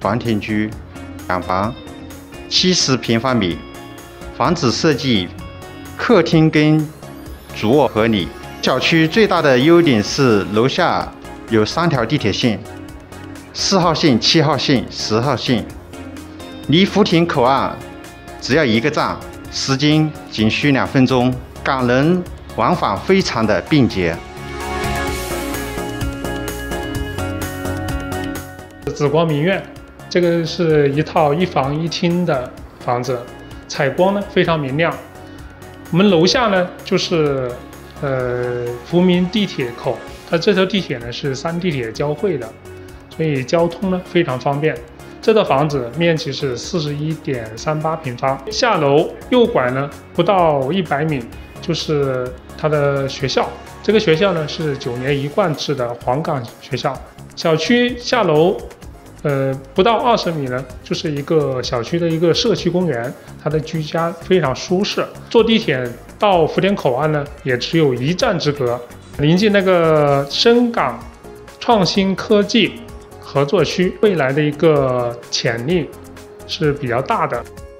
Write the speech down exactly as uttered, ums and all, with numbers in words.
短田居，两房，七十平方米。房子设计客厅跟主卧合理。小区最大的优点是楼下有三条地铁线，四号线、七号线、十号线，离福田口岸只要一个站，时间仅需两分钟，港人往返非常的便捷。 紫光明苑，这个是一套一房一厅的房子，采光呢非常明亮。我们楼下呢就是呃福民地铁口，它这条地铁呢是三地铁交汇的，所以交通呢非常方便。这套房子面积是四十一点三八平方，下楼右拐呢不到一百米就是它的学校，这个学校呢是九年一贯制的黄岗学校。小区下楼呃，不到二十米呢，就是一个小区的一个社区公园，它的居家非常舒适。坐地铁到福田口岸呢，也只有一站之隔。临近那个深港创新科技合作区，未来的一个潜力是比较大的。